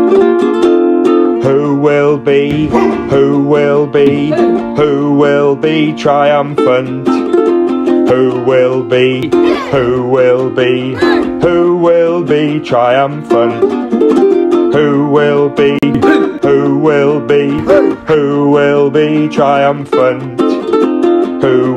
Who will be triumphant? Who will be triumphant? Who will be triumphant? Who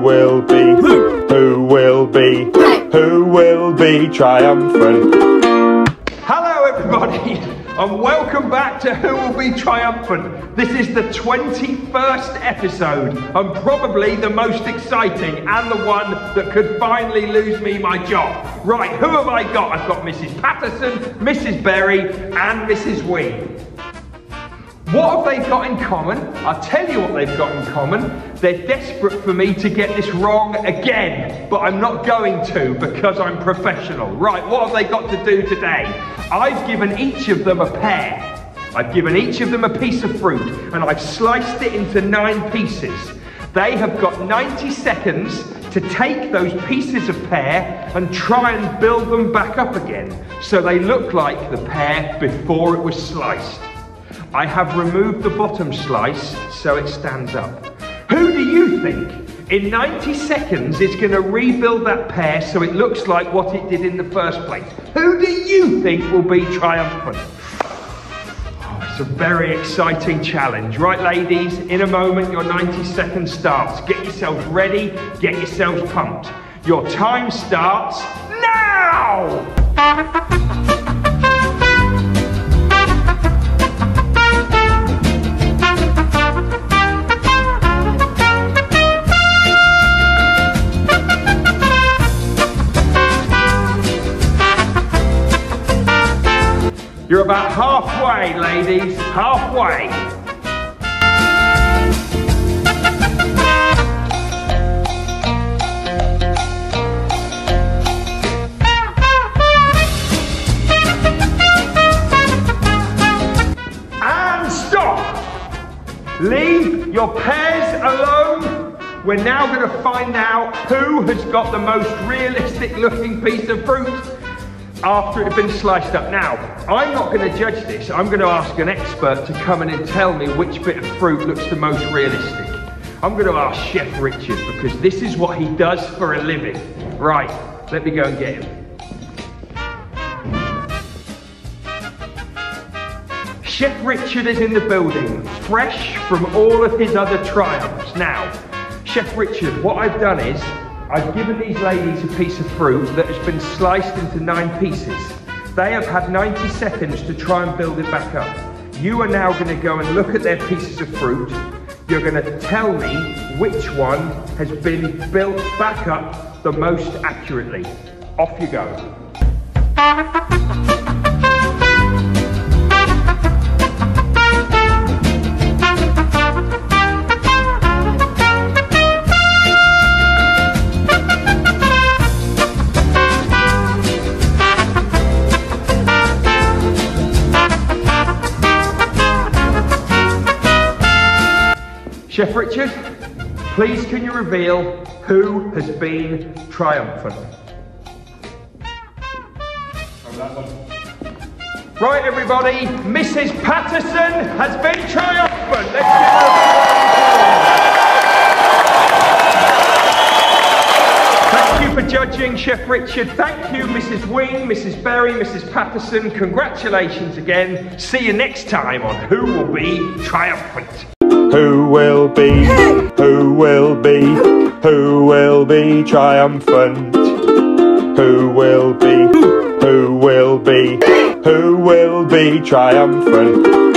will be triumphant? Hello everybody, and welcome back to Who Will Be Triumphant. This is the 21st episode, and probably the most exciting, and the one that could finally lose me my job. Right, who have I got? I've got Mrs. Patterson, Mrs. Berry, and Mrs. Wing. What have they got in common? I'll tell you what they've got in common. They're desperate for me to get this wrong again, but I'm not going to because I'm professional. Right, what have they got to do today? I've given each of them a pear. I've given each of them a piece of fruit, and I've sliced it into 9 pieces. They have got 90 seconds to take those pieces of pear and try and build them back up again so they look like the pear before it was sliced. I have removed the bottom slice so it stands up. Who do you think in 90 seconds is going to rebuild that pear so it looks like what it did in the first place? Who do you think will be triumphant? Oh, it's a very exciting challenge. Right, ladies, in a moment your 90 seconds starts. Get yourselves ready, get yourselves pumped. Your time starts now! You're about halfway, ladies, halfway. And stop. Leave your pears alone. We're now going to find out who has got the most realistic looking piece of fruit after it had been sliced up. Now, I'm not going to judge this. I'm going to ask an expert to come in and tell me which bit of fruit looks the most realistic. I'm going to ask Chef Richard because this is what he does for a living. Right, let me go and get him. Chef Richard is in the building, fresh from all of his other triumphs. Now, Chef Richard, what I've done is I've given these ladies a piece of fruit that has been sliced into 9 pieces. They have had 90 seconds to try and build it back up. You are now going to go and look at their pieces of fruit. You're going to tell me which one has been built back up the most accurately. Off you go. Chef Richard, please can you reveal who has been triumphant? Right everybody, Mrs. Patterson has been triumphant. Let's give her a round of applause. Thank you for judging, Chef Richard. Thank you, Mrs. Wing, Mrs. Berry, Mrs. Patterson. Congratulations again. See you next time on Who Will Be Triumphant. Who will be triumphant? Who will be triumphant?